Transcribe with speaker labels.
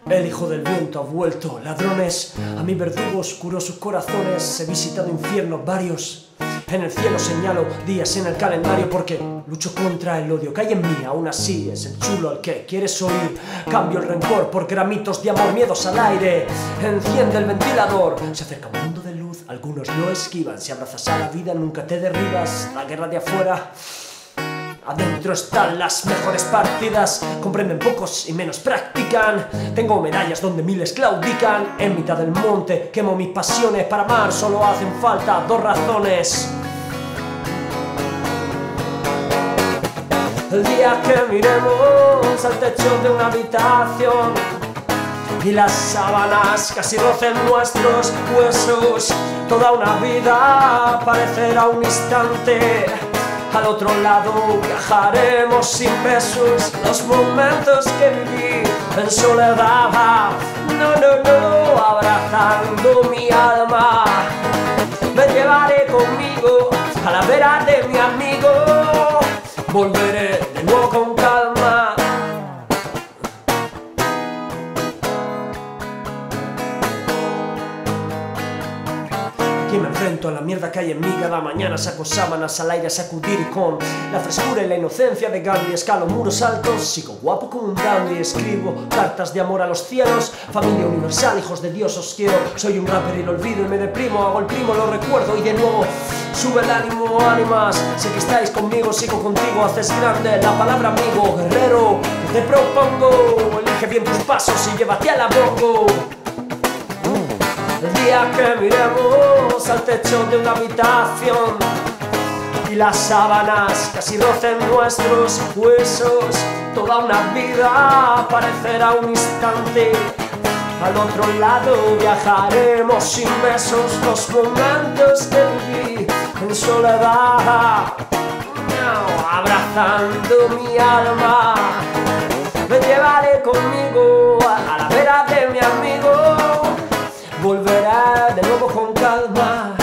Speaker 1: El hijo del viento ha vuelto, ladrones. A mi verdugo oscuro sus corazones. He visitado infiernos varios. En el cielo señalo días en el calendario porque lucho contra el odio que hay en mí. Aún así es el chulo al que quieres oír. Cambio el rencor por gramitos de amor, miedos al aire. Enciende el ventilador. Se acerca un mundo de luz, algunos lo esquivan. Si abrazas a la vida nunca te derribas. La guerra de afuera, adentro están las mejores partidas. Comprenden pocos y menos practican. Tengo medallas donde miles claudican. En mitad del monte quemo mis pasiones. Para amar solo hacen falta dos razones. El día que miremos al techo de una habitación y las sábanas casi rocen nuestros huesos, toda una vida parecerá un instante. Al otro lado viajaremos sin besos, los momentos que viví en soledad. No, abrazando mi alma. Me llevaré conmigo a la vera de mi amigo. Volveré de nuevo con calma. Aquí me enfrento a la mierda que hay en mí. Cada mañana saco sábanas al aire a sacudir y con la frescura y la inocencia de Gandhi escalo muros altos. Sigo guapo como un dandy. Escribo cartas de amor a los cielos. Familia universal, hijos de Dios os quiero. Soy un rapper y lo olvido y me deprimo. Hago el primo, lo recuerdo y de nuevo sube el ánimo, ánimas. Sé que estáis conmigo, sigo contigo. Haces grande la palabra amigo. Guerrero, te propongo, elige bien tus pasos y llévate a la bongo. El día que miremos al techo de una habitación y las sábanas casi rocen nuestros huesos, toda una vida parecerá un instante. Al otro lado viajaremos sin besos, los momentos que viví en soledad. Abrazando mi alma, me llevaré conmigo a la vera de mi amigo. Volverá de nuevo con calma.